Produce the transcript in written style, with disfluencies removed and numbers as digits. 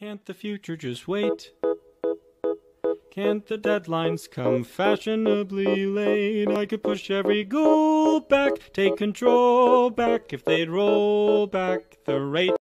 Can't the future just wait? Can't the deadlines come fashionably late? I could push every goal back, take control back if they'd roll back the rate.